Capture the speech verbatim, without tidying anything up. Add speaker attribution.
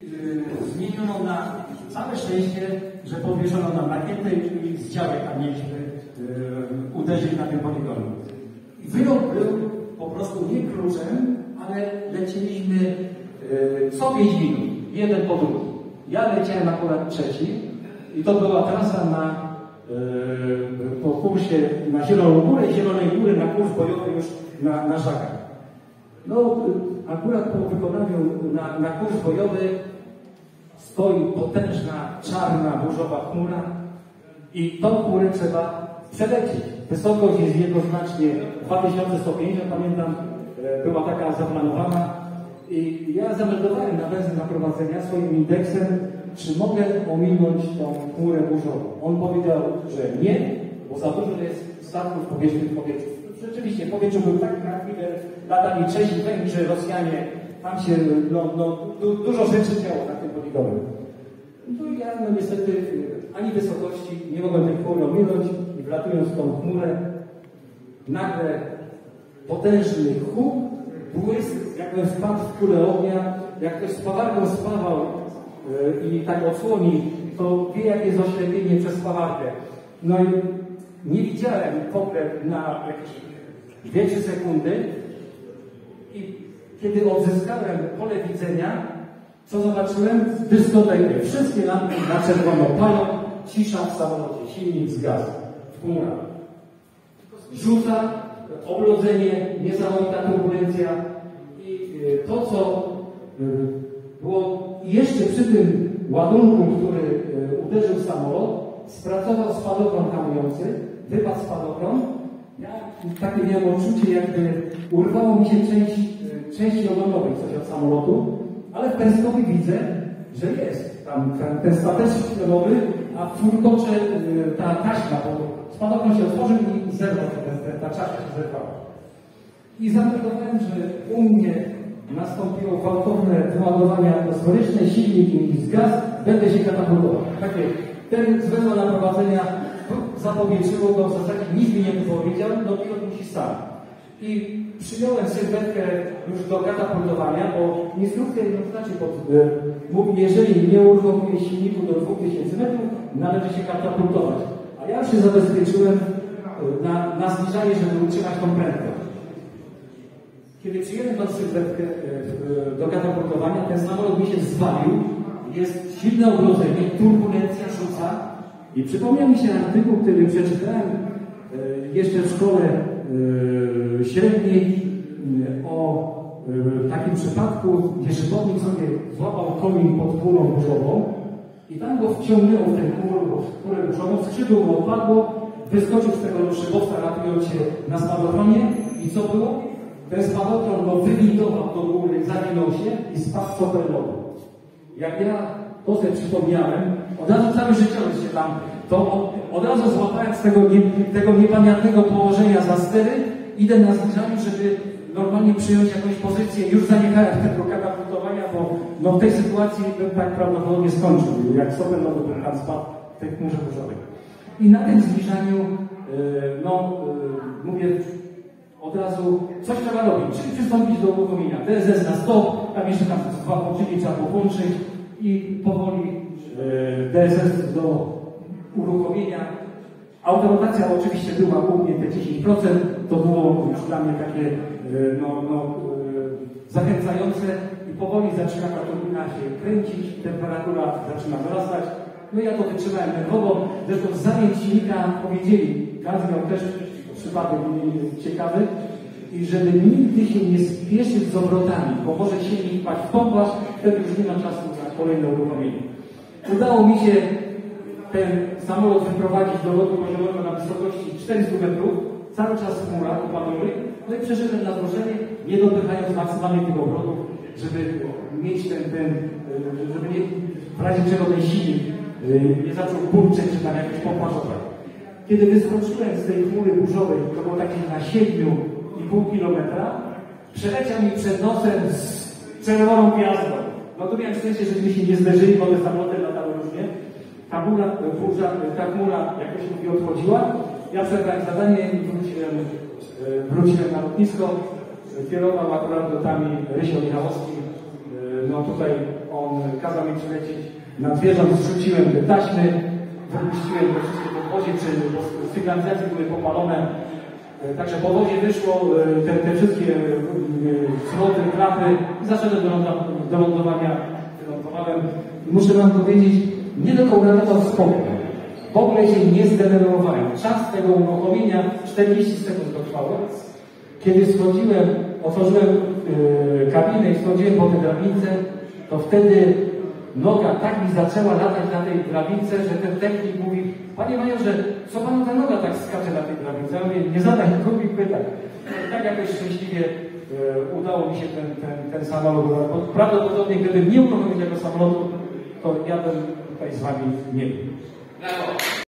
Speaker 1: zmieniono na całe szczęście, że podwieszono na makietę i z działek tam mieliśmy yy, uderzyć na tym poligonie. Wyrok był po prostu nie kluczem, ale lecieliśmy yy, co pięć minut, jeden po drugim. Ja leciałem akurat trzeci i to była trasa na yy, po kursie na Zieloną Górę i Zielonej Góry na kurs bojowy już na, na Żakach. No akurat po wykonaniu na, na kurs bojowy stoi potężna, czarna, burzowa chmura i tą chmurę trzeba przelecieć. Wysokość jest jednoznacznie dwa tysiące sto pięćdziesiąt, pamiętam, była taka zaplanowana i ja zameldowałem na węzeł naprowadzenia swoim indeksem, czy mogę ominąć tą chmurę burzową. On powiedział, że nie, bo za dużo jest statków powietrznych w powietrzu. Rzeczywiście, w powietrzu był tak chwilę, latali Czesi, Węgrzy, Rosjanie, tam się no, no, du, dużo rzeczy działo na tym poligonie. No i ja no niestety ani wysokości nie mogłem tej chmury ominąć i wlatując w tą chmurę, nagle potężny huk, błysk, jakbym wpadł w kulę ognia, jak ktoś spawarką spawał yy, i tak odsłoni, to wie, jakie jest oślepienie przez spawarkę. No i nie widziałem w ogóle na jakieś dwie trzy sekundy i kiedy odzyskałem pole widzenia, co zobaczyłem? W dyskotece. Wszystkie lampy na czerwono palą, cisza w samolocie, silnik zgasł w chmurach. Rzuca, oblodzenie, niesamowita turbulencja i to, co było jeszcze przy tym ładunku, który uderzył w samolot, spracował spadochron hamujący, wypadł spadochron. Ja takie miałem odczucie, jakby urwało mi się część, części ogonowej coś od samolotu, ale w periskopie widzę, że jest tam ten, ten stateczek chwilowy, a w furkocze ta taśma, bo spadochron się otworzył i zerwał się, ten, ta czaszka się zerwała. I zameldowałem, że u mnie nastąpiło gwałtowne wyładowanie atmosferyczne, silnik mi zgasł, będę się katapultował. Takie, ten z węzła naprowadzenia zapowietrzyło go, w zasadzie nic mi nie powiedział, no pilot musi sam. I przyjąłem sylwetkę już do katapultowania, bo instrukcja jednoznacznie pod, y, mówi, jeżeli nie uruchomuje silniku do dwóch tysięcy metrów, należy się katapultować. A ja się zabezpieczyłem y, na, na zbliżanie, żeby utrzymać tą prędkość. Kiedy przyjąłem tą sylwetkę y, y, do katapultowania, ten samolot mi się zwalił, jest silne oblodzenie, turbulencja rzuca. I przypomniał mi się artykuł, który przeczytałem y, jeszcze w szkole y, średniej y, o y, takim przypadku, gdzie szybownik sobie złapał komin pod chmurą burzową i tam go wciągnęło w tę chmurę burzową, skrzydło mu odpadło, wyskoczył z tego szybowca, ratując się na spadochronie i co było? Ten spadochron go wywindował do góry, zawinął się i spadł w lodu. Jak ja to sobie przypomniałem, od razu cały życiorys się tam, to od, od razu złapałem z tego, nie, tego niepamiętnego położenia za stery, idę na zbliżaniu, żeby normalnie przyjąć jakąś pozycję. Już zaniechałem tego katapultowania, bo no, w tej sytuacji bym tak prawdopodobnie skończył, jak sobie nowy bym tam spadł w tej chmurze burzowej. I na tym zbliżaniu, yy, no, yy, mówię, od razu coś trzeba robić, czyli przystąpić do uruchomienia. D S S na stop, tam jeszcze tam dwa poczyki trzeba połączyć i powoli yy, D S S do uruchomienia. Autorotacja oczywiście była u mnie te dziesięć procent, to było już dla mnie takie yy, no, no, yy, zachęcające i powoli zaczyna ta turbina się kręcić, temperatura zaczyna wzrastać. No ja to wytrzymałem nerwowo, zresztą zamień silnika powiedzieli, gaz miał też przypadek ciekawy, i żeby nigdy się nie spieszyć z obrotami, bo może silnik paść w pompać, wtedy już nie ma czasu na kolejne uruchomienie. Udało mi się ten samolot wyprowadzić do lotu poziomego na wysokości czterystu metrów, cały czas w chmurach upadłowych, no i przeszedłem na złożenie, nie dopychając maksymalnie tych obrotów, żeby mieć ten, ten żeby nie, w razie czego ten silnik nie zaczął burczeć, czy tam jakieś pompaszować. Kiedy wyskoczyłem z tej chmury burzowej, to było takie na siedmiu i pół kilometra, przeleciał mi przed nosem z czerwoną gwiazdą. No to miałem szczęście, żeśmy się nie zderzyli, bo te samoloty latały różnie. Ta chmura, burza, ta chmura, jak to się mówi, odchodziła. Ja przerwałem zadanie i wróciłem, wróciłem na lotnisko. Kierował akurat lotami Rysio Michałowski. No tutaj on On kazał mi przylecieć nad wieżą, zrzuciłem te taśmy, wypuściłem te wszystkie podwozie, czy sygnalizacje były popalone. Także po wodzie wyszło te, te wszystkie schody, klapy i zacząłem do, do lądowania. Wylądowałem. Muszę wam powiedzieć, mnie tylko uratował spokój. W ogóle się nie zdenerwowałem. Czas tego uruchomienia czterdzieści sekund trwało. Kiedy schodziłem, otworzyłem yy, kabinę i schodziłem po tej drabince, to wtedy noga tak mi zaczęła latać na tej drabince, że ten technik mówi: panie majorze, co panu ta noga tak skacze na tej drabince? Ja mówię: nie zadaj głupich pytań. I tak jakoś szczęśliwie yy, udało mi się ten, ten, ten samolot. Prawdopodobnie gdybym nie uruchomił tego samolotu, to ja bym tutaj z wami nie był.